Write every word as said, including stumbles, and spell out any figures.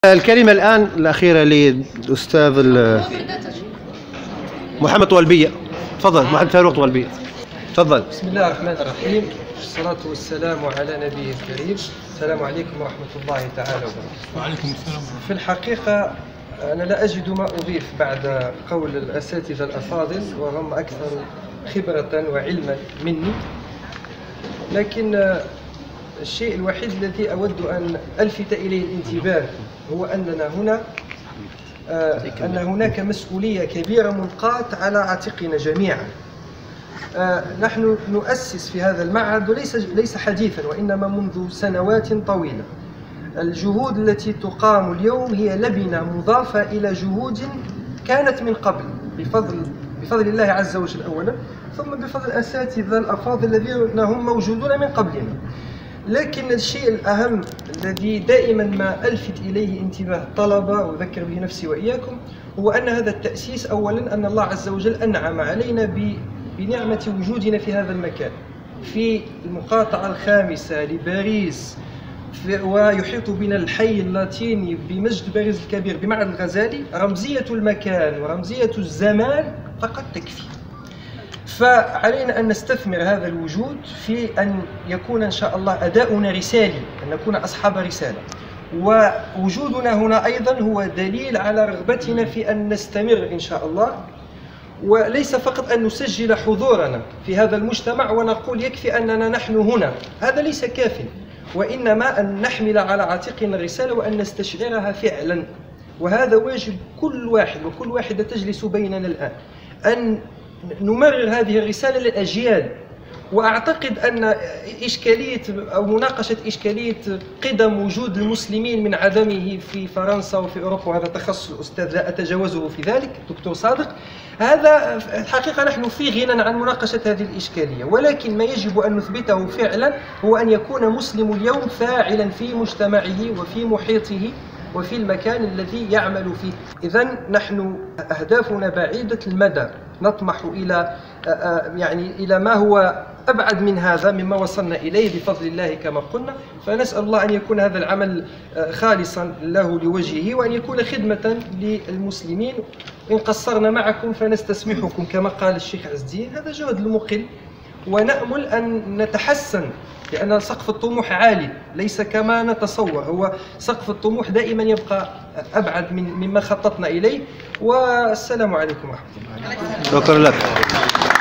الكلمة الآن الأخيرة للأستاذ محمد طوالبية. تفضل محمد فاروق طوالبية، تفضل. بسم الله الرحمن الرحيم، والصلاة والسلام على نبيه الكريم. السلام عليكم ورحمة الله تعالى وبركاته. وعليكم السلام. في الحقيقة أنا لا أجد ما أضيف بعد قول الأساتذة الأفاضل وهم أكثر خبرة وعلما مني، لكن الشيء الوحيد الذي أود أن ألفت إليه الانتباه هو أننا هنا أن هناك مسؤولية كبيرة ملقاة على عاتقنا جميعا. نحن نؤسس في هذا المعهد وليس ليس حديثا، وإنما منذ سنوات طويلة. الجهود التي تقام اليوم هي لبنة مضافة إلى جهود كانت من قبل بفضل بفضل الله عز وجل أولا، ثم بفضل الأساتذة الأفاضل الذين هم موجودون من قبلنا. لكن الشيء الأهم الذي دائما ما ألفت إليه انتباه الطلبة وأذكر به نفسي وإياكم هو أن هذا التأسيس أولا أن الله عز وجل أنعم علينا بنعمة وجودنا في هذا المكان، في المقاطعة الخامسة لباريس، ويحيط بنا الحي اللاتيني بمسجد باريس الكبير بمعهد الغزالي. رمزية المكان ورمزية الزمان فقط تكفي. فعلينا أن نستثمر هذا الوجود في أن يكون إن شاء الله أداؤنا رسالي، أن نكون أصحاب رسالة. ووجودنا هنا أيضا هو دليل على رغبتنا في أن نستمر إن شاء الله، وليس فقط أن نسجل حضورنا في هذا المجتمع ونقول يكفي أننا نحن هنا، هذا ليس كافٍ، وإنما أن نحمل على عاتقنا الرسالة وأن نستشعرها فعلا. وهذا واجب كل واحد وكل واحدة تجلس بيننا الآن، أن نمرر هذه الرسالة للأجيال. وأعتقد أن إشكالية أو مناقشة إشكالية قدم وجود المسلمين من عدمه في فرنسا وفي أوروبا، وهذا تخصص الأستاذ لا أتجاوزه في ذلك دكتور صادق، هذا الحقيقة نحن في غنى عن مناقشة هذه الإشكالية. ولكن ما يجب أن نثبته فعلا هو أن يكون مسلم اليوم فاعلا في مجتمعه وفي محيطه وفي المكان الذي يعمل فيه. إذن نحن أهدافنا بعيدة المدى، نطمح إلى يعني إلى ما هو أبعد من هذا مما وصلنا إليه بفضل الله كما قلنا. فنسأل الله أن يكون هذا العمل خالصا له لوجهه، وأن يكون خدمة للمسلمين. إن قصرنا معكم فنستسمحكم كما قال الشيخ عز الدين، هذا جهد المقل، ونأمل أن نتحسن، لأن سقف الطموح عالي ليس كما نتصور. هو سقف الطموح دائما يبقى أبعد من مما خططنا إليه. والسلام عليكم ورحمة الله. شكرا لك.